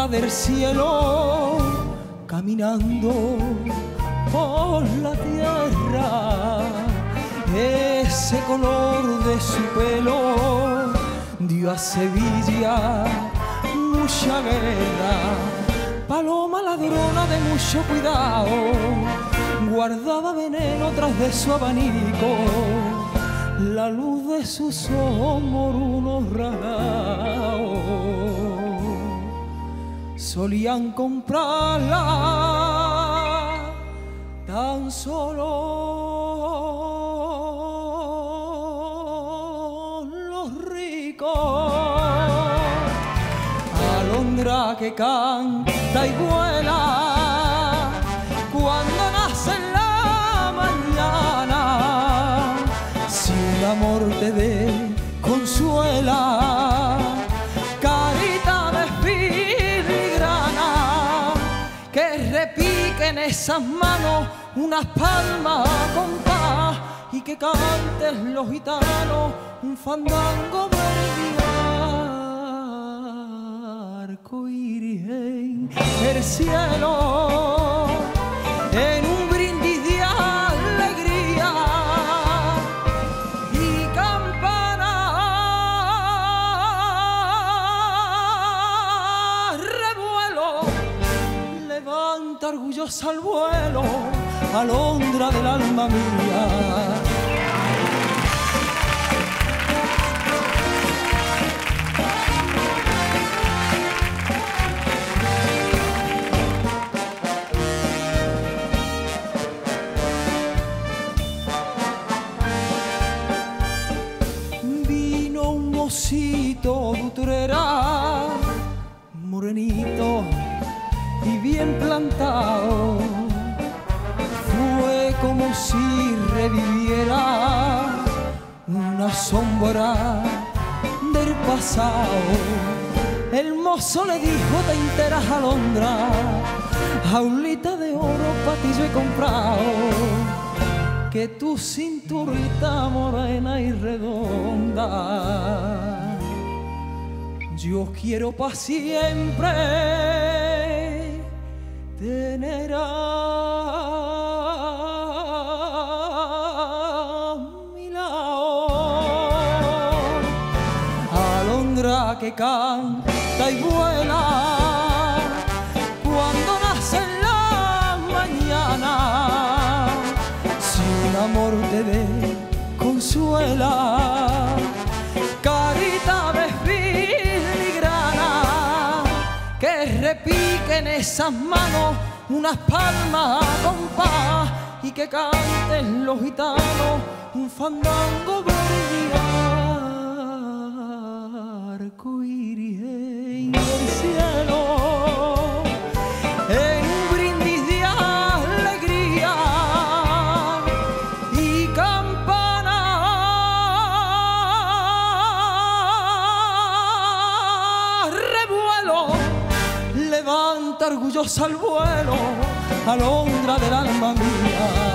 del cielo, caminando por la tierra. Ese color de su pelo dio a Sevilla mucha guerra. Paloma ladrona de mucho cuidado, guardaba veneno tras de su abanico. La luz de sus ojos morunos rasgados solían comprarla tan solo los ricos. Alondra que canta y vuela cuando nace en la mañana. Si el amor te dé consuela, carita de filigrana, que repiquen esas manos unas palmas con paz y que canten los gitanos un fandango verde arcoíris en el cielo, en un brindis de alegría y campana revuelo. Levanta orgullosa al vuelo, alondra del alma mía. Vino un mocito de Utrera, morenito y bien plantado. Fue como si reviviera una sombra del pasado. El mozo le dijo: te enteras, alondra, jaulita de oro pa' ti yo he comprado, que tu cinturita morena y redonda yo quiero pa' siempre tener a mi lado. Alondra que canta y vuela cuando nace en la mañana. Si un amor te dé consuela, carita de filigrana, que repiquen esas manos unas palmas con paz y que canten los gitanos un fandango verde arcoíris en el cielo, en un brindis de alegría y campana revuelo. Levanta orgullosa al vuelo, alondra del alma mía.